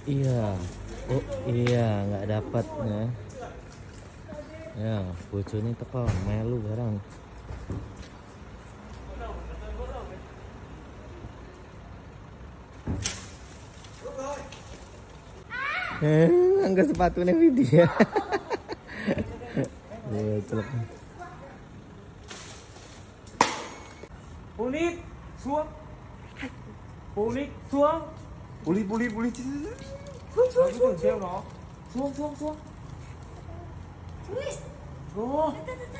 Iya. Oh iya, nggak dapatnya. Ya, bojone teko melu barang. Angkat sepatunya Widya. Ya, celok. Pulit xuống. Pulit xuống. Puli. Xuống xuống treo nó. Xuống. Xuống.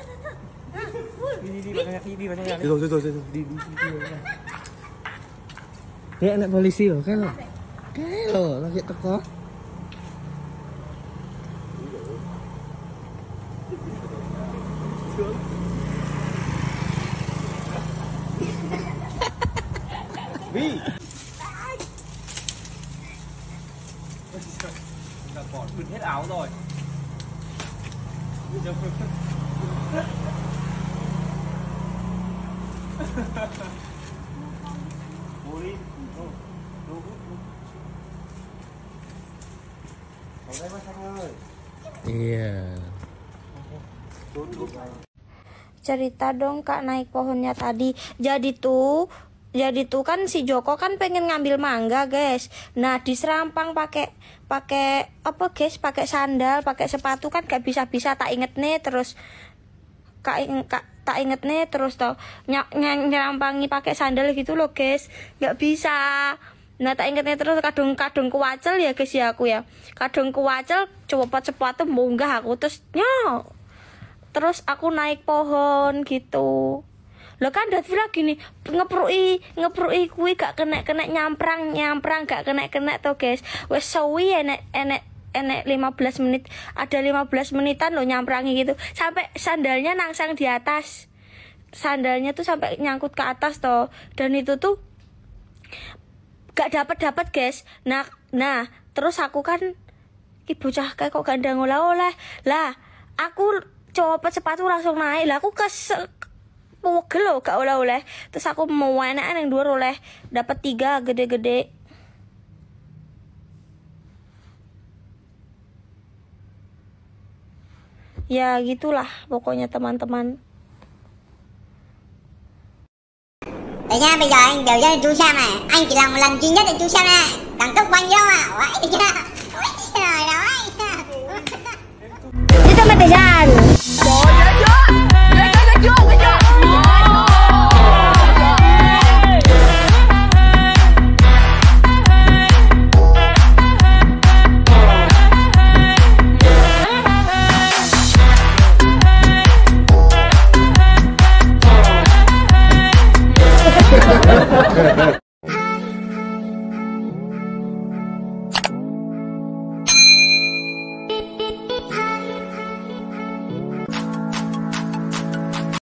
Đi banyak. Rồi. Đi. Kayak anak polisi loh, kan lo. Kayak lo, lagi teko. Vi. Cả cỏ bứt hết áo rồi. Pulit. Iya. Cerita dong Kak naik pohonnya tadi. Jadi tuh kan si Joko kan pengen ngambil mangga, guys. Nah, diserampang pakai apa, guys? Pakai sandal, pakai sepatu kan gak bisa tak inget nih terus tak inget nih terus toh nyerampangi pakai sandal gitu loh, guys. Gak bisa. Nah, tak ingetnya terus kadung kuwacel ya, guys ya aku ya. Kadung kuwacel coba sepatu munggah aku terus aku naik pohon gitu. Lo kan udah bilang gini, ngeprui kuwi gak kena nyamprang gak kena tuh, guys. Wes sawi enek 15 menit, ada 15 menitan lo nyamperangi gitu. Sampai sandalnya nangsang di atas. Sandalnya tuh sampai nyangkut ke atas toh. Dan itu tuh gak dapat, guys. Nah, terus aku kan bocah kayak kok gak ndang oleh-oleh. Lah, aku copot sepatu langsung naik. Lah aku pegel loh gak oleh-oleh. Terus aku mau enakan yang dua oleh dapat 3 gede-gede. Ya gitulah pokoknya teman-teman. Đấy nha, bây giờ anh biểu cho chú xem này. Anh chỉ làm một lần duy nhất để chú xem này. Đẳng cấp bao nhiêu à? Vậy chưa?